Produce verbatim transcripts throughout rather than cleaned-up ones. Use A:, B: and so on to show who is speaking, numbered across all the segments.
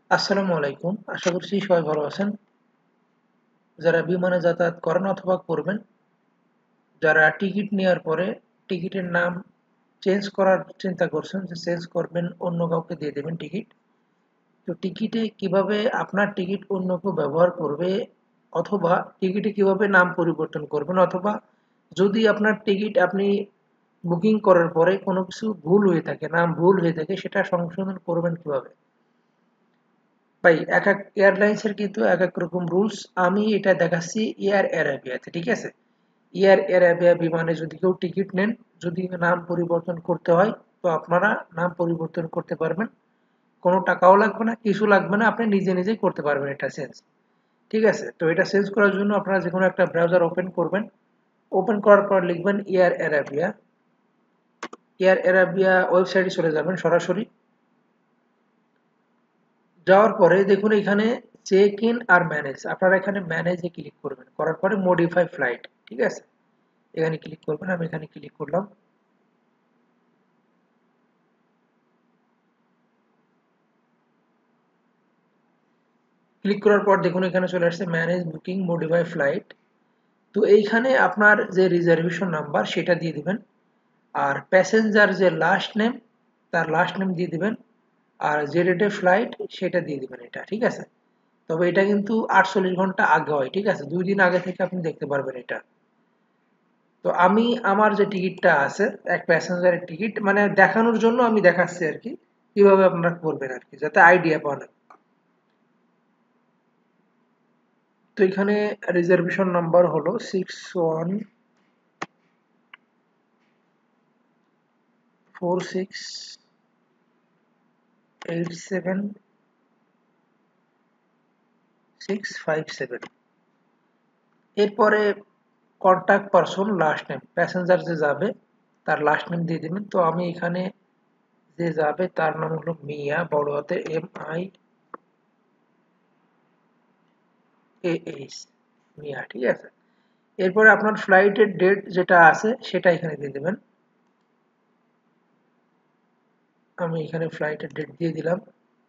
A: আসসালামু আলাইকুম। আশা করছি সবাই ভালো আছেন। যারা বিমানে যাতায়াত করেন অথবা করবেন, যারা টিকিট নেওয়ার পরে টিকিটের নাম চেঞ্জ করার চিন্তা করছেন যে চেঞ্জ করবেন, অন্য কাউকে দিয়ে দেবেন টিকিট। তো টিকিটে কিভাবে আপনার টিকিট অন্য কেউ ব্যবহার করবে, অথবা টিকিটে কিভাবে নাম পরিবর্তন করবেন, অথবা যদি আপনার টিকিট আপনি বুকিং করার পরে কোনো কিছু ভুল হয়ে থাকে, নাম ভুল হয়ে থাকে, সেটা সংশোধন করবেন কিভাবে। ভাই, এক এক এয়ারলাইন্সের কিন্তু এক এক রকম রুলস। আমি এটা দেখাচ্ছি এয়ার অ্যারাবিয়াতে, ঠিক আছে। এয়ার অ্যারাবিয়া বিমানে যদি কেউ টিকিট নেন, যদি নাম পরিবর্তন করতে হয়, তো আপনারা নাম পরিবর্তন করতে পারবেন। কোনো টাকাও লাগবে না, কিছু লাগবে না, আপনি নিজে নিজেই করতে পারবেন এটা চেঞ্জ। ঠিক আছে, তো এটা চেঞ্জ করার জন্য আপনারা যে কোনো একটা ব্রাউজার ওপেন করবেন। ওপেন করার পর লিখবেন এয়ার অ্যারাবিয়া। এয়ার অ্যারাবিয়া ওয়েবসাইটে চলে যাবেন সরাসরি। যাওয়ার পরে দেখুন এখানে চেক ইন আর ম্যানেজ, আপনারা এখানে ম্যানেজে ক্লিক করবেন। করার পরে মডিফাই ফ্লাইট, ঠিক আছে, এখানে ক্লিক করবেন। আমি এখানে ক্লিক করলাম। ক্লিক করার পর দেখুন এখানে চলে আসছে ম্যানেজ বুকিং মডিফাই ফ্লাইট। তো এইখানে আপনার যে রিজার্ভেশন নাম্বার সেটা দিয়ে দিবেন, আর প্যাসেঞ্জার যে লাস্ট নেম তার লাস্ট নেম দিয়ে দিবেন, আর যে ডেটে ফ্লাইট সেটা দিয়ে দিবেন। এটা ঠিক আছে। তবে এটা কিন্তু আটচল্লিশ ঘন্টা আগে হয়, ঠিক আছে, দুই দিন আগে থেকে আপনি দেখতে পারবেন এটা। তো আমি আমার যে টিকিটটা আছে, এক প্যাসেঞ্জারের টিকিট, মানে দেখানোর জন্য আমি দেখাচ্ছি আর কি, কিভাবে আপনারা করবেন আর কি, যাতে আইডিয়া পান। তো এখানে রিজার্ভেশন নাম্বার হলো six one four six eight seven six five seven. এরপরে contact person last name, passenger যে যাবে তার লাস্ট নেম দিয়ে দিবেন। তো আমি এখানে যে যাবে তার নাম হলো মিয়া, বড় হাতে M I A H, Miah, ঠিক আছে। এরপরে আপনার ফ্লাইটের ডেট যেটা আছে সেটা এখানে দিয়ে দেবেন। আমি এখানে ফ্লাইটের ডেট দিয়ে দিলাম।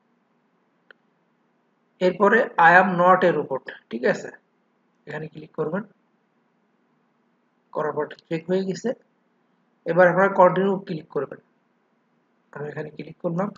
A: এরপরে I am not a robot, ঠিক আছে, এখানে ক্লিক করবেন। করার পর চেক হয়ে গেছে। এবার আপনারা কন্টিনিউ ক্লিক করবেন। আমি এখানে ক্লিক করলাম।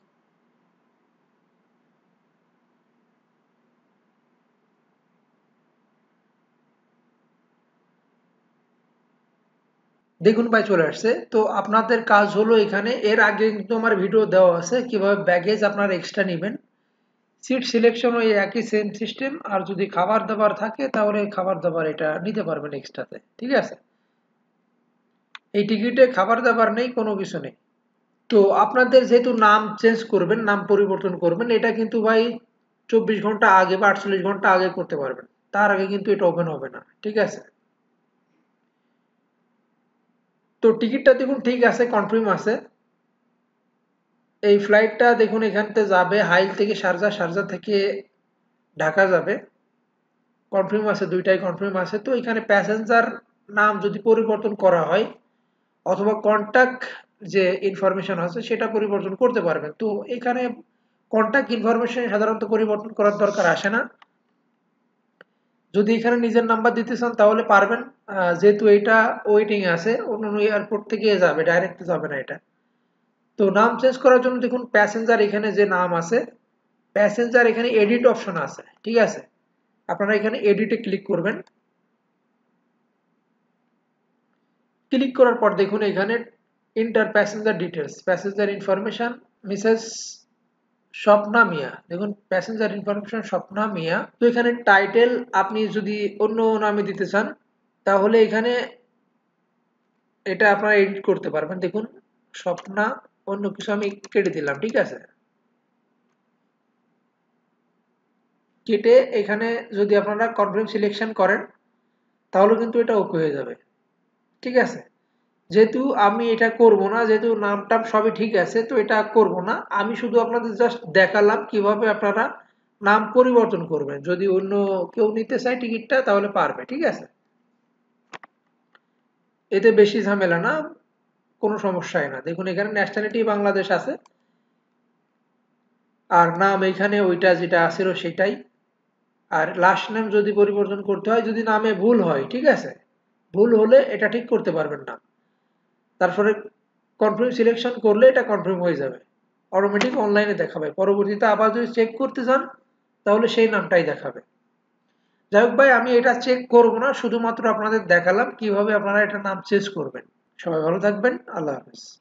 A: দেখুন ভাই, চলে আসছে। তো আপনাদের কাজ হলো এখানে, এর আগে কিন্তু আমার ভিডিও দেওয়া আছে কিভাবে ব্যাগেজ আপনারা এক্সট্রা নেবেন। সিট সিলেকশন ওই একই সেম সিস্টেম, আর যদি খাবার দাবার থাকে তাহলে খাবার দাবার এটা নিতে পারবেন এক্সট্রাতে, ঠিক আছে। এই টিকিটে খাবার দাবার নেই, কোনো কিছু নেই। তো আপনাদের যেহেতু নাম চেঞ্জ করবেন, নাম পরিবর্তন করবেন, এটা কিন্তু ভাই চব্বিশ ঘন্টা আগে বা আটচল্লিশ ঘন্টা আগে করতে পারবেন। তার আগে কিন্তু এটা ওপেন হবে না, ঠিক আছে। তো টিকিটটা দেখুন ঠিক আছে, কনফার্ম আছে। এই ফ্লাইটটা দেখুন এখানতে যাবে হাইল থেকে শারজা, শারজা থেকে ঢাকা যাবে। কনফার্ম আছে, দুইটাই কনফার্ম আছে। তো এখানে প্যাসেঞ্জার নাম যদি পরিবর্তন করা হয়, অথবা কন্টাক্ট যে ইনফরমেশন আছে সেটা পরিবর্তন করতে পারবেন। তো এখানে কন্টাক্ট ইনফরমেশন সাধারণত পরিবর্তন করার দরকার আসে না। যদি এখানে নিজের নাম্বার দিতে চান তাহলে পারবেন। আহ, যেহেতু এটা ওয়েটিং আছে, অন্য এয়ারপোর্ট থেকে যাবে, ডাইরেক্ট যাবে না এটা। তো নাম চেঞ্জ করার জন্য দেখুন প্যাসেঞ্জার এখানে যে নাম আছে, প্যাসেঞ্জার এখানে এডিট অপশন আছে, ঠিক আছে। আপনারা এখানে এডিটে ক্লিক করবেন। ক্লিক করার পর দেখুন এখানে enter passenger details, passenger information Mrs Swapna Miah. দেখুন প্যাসেঞ্জার ইনফরমেশন স্বপ্না মিয়া। তো এখানে টাইটেল আপনি যদি অন্য নামে দিতে চান তাহলে এখানে এটা আপনারা এডিট করতে পারবেন। দেখুন স্বপ্না, অন্য কিছু আমি কেটে দিলাম, ঠিক আছে। কেটে এখানে যদি আপনারা কনফার্ম সিলেকশন করেন তাহলে কিন্তু এটা ওকে হয়ে যাবে, ঠিক আছে। যেহেতু আমি এটা করব না, যেহেতু নাম টাম সবই ঠিক আছে, তো এটা করব না। আমি শুধু আপনাদের জাস্ট দেখালাম কিভাবে আপনারা নাম পরিবর্তন করবেন। যদি অন্য কেউ নিতে চায় টিকিটটা তাহলে পারবে, ঠিক আছে। এতে বেশি ঝামেলা না, কোনো সমস্যাই না। দেখুন এখানে ন্যাশনালিটি বাংলাদেশ আছে। আর নাম এখানে ওইটা যেটা আছিল সেটাই। আর লাস্ট নেম যদি পরিবর্তন করতে হয়, যদি নামে ভুল হয়, ঠিক আছে, ভুল হলে এটা ঠিক করতে পারবেন না। তারপরে কনফার্ম সিলেকশন করলে এটা কনফার্ম হয়ে যাবে, অটোমেটিক অনলাইনে দেখাবে। পরবর্তীতে আবার যদি চেক করতে চান তাহলে সেই নামটাই দেখাবে। যাই হোক ভাই, আমি এটা চেক করব না, শুধুমাত্র আপনাদের দেখালাম কিভাবে আপনারা এটা নাম চেঞ্জ করবেন। সবাই ভালো থাকবেন, আল্লাহ হাফেজ।